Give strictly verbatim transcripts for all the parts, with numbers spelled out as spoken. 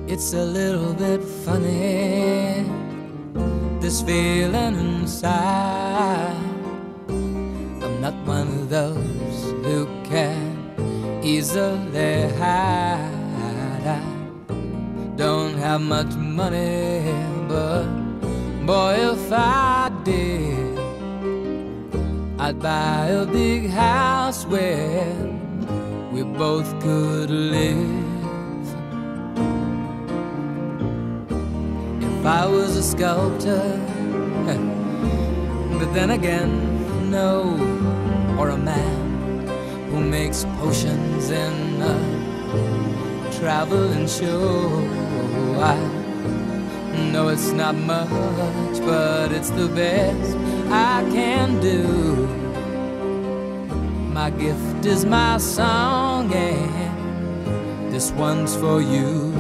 It's a little bit funny, this feeling inside. I'm not one of those who can easily hide. I don't have much money, but boy, if I did, I'd buy a big house where we both could live. If I was a sculptor, but then again, no, or a man who makes potions in a traveling show. I know it's not much, but it's the best I can do. My gift is my song, and this one's for you.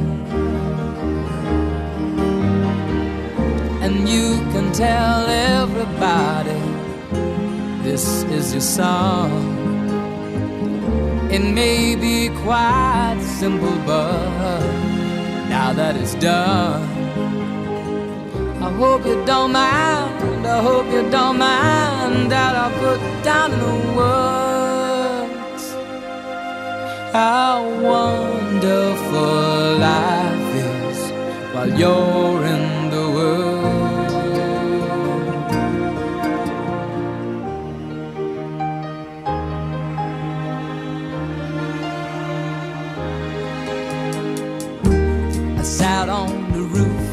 And you can tell everybody this is your song. It may be quite simple, but now that it's done, I hope you don't mind, I hope you don't mind that I put down in the words how wonderful life is while you're in the world. I sat on the roof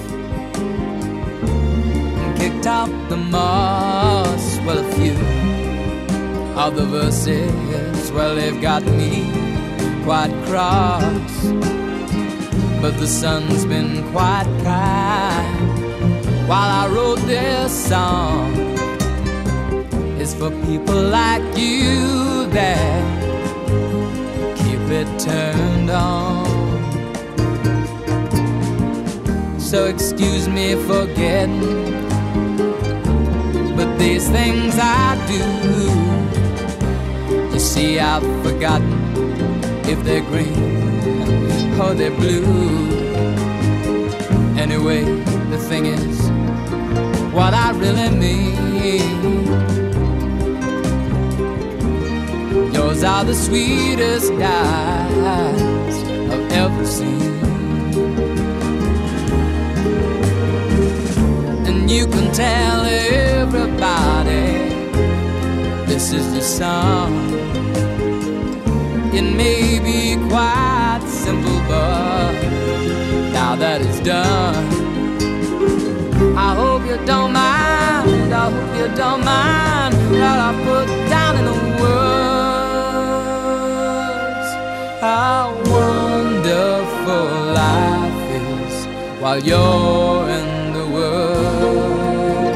and kicked out the moss. Well, a few of the verses, well, they've got me quite cross, but the sun's been quite kind while I wrote this song. It's for people like you that keep it turned on. So excuse me for getting, but these things I do, you see, I've forgotten if they're green or they're blue. Anyway, the thing is, what I really mean, yours are the sweetest eyes I've ever seen. And you can tell everybody this is your song. It may be quite simple, but now that it's done, I hope you don't mind, I hope you don't mind that I put down in the words how wonderful life is while you're in the world.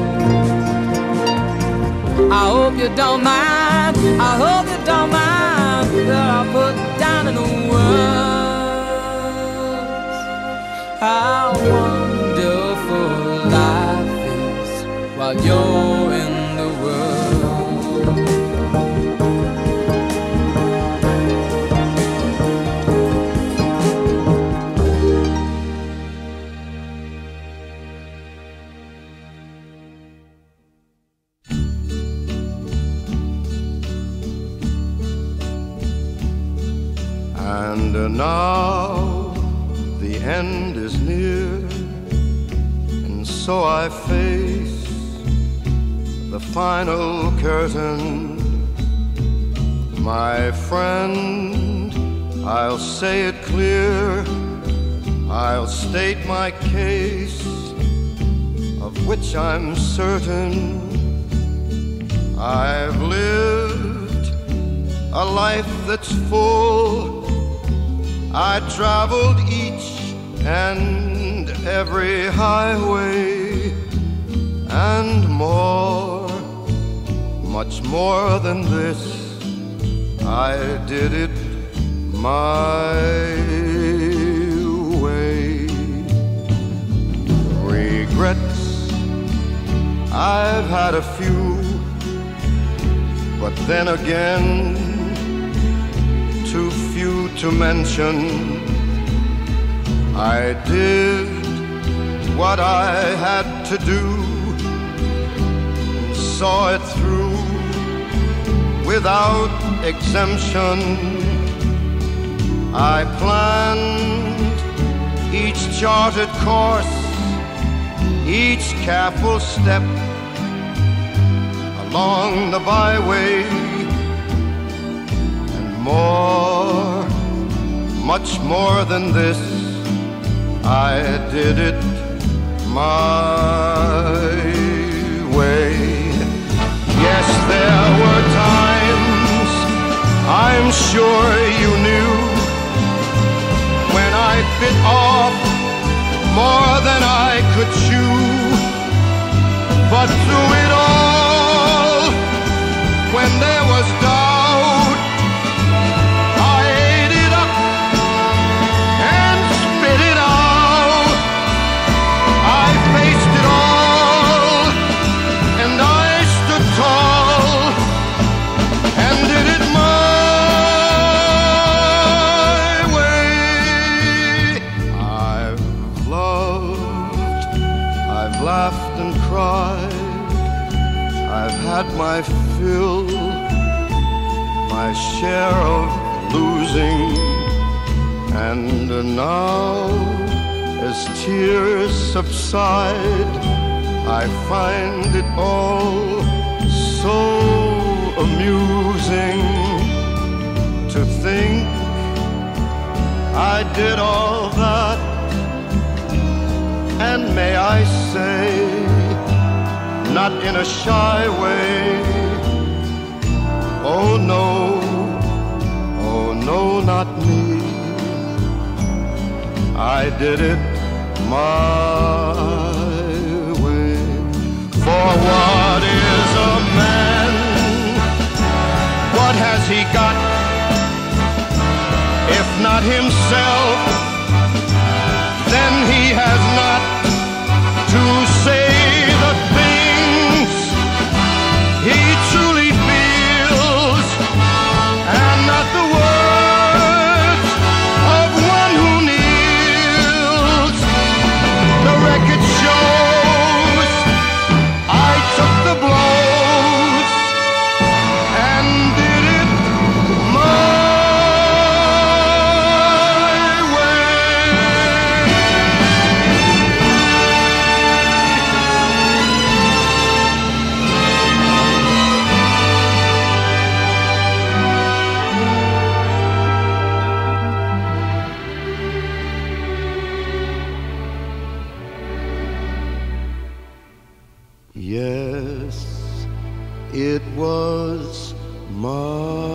I hope you don't mind, I hope you don't mind that I put down in the words how wonderful life is while you're in the And now the end is near, and so I face the final curtain. My friend, I'll say it clear, I'll state my case, of which I'm certain. I've lived a life that's full, I traveled each and every highway, and more, much more than this, I did it my way. Regrets, I've had a few, but then again, too few to mention. I did what I had to do, saw it through without exemption. I planned each charted course, each careful step along the byway, and more, much more than this, I did it my way. Yes, there were times, I'm sure you knew, when I bit off more than I could chew. But through it all, when there was doubt, I ate it up and spit it out. I faced it all, and I stood tall and did it my way. I've loved, I've laughed and cried, I've had my fill, my share of losing, and now as tears subside, I find it all so amusing to think I did all that, and may I say, not in a shy way, oh no, oh no, not me. I did it my way. For what is a man? What has he got, if not himself? Then he has not to say the things he truly feels, and not the words of one who kneels. The record shows I took the blows and did it my Yes, it was my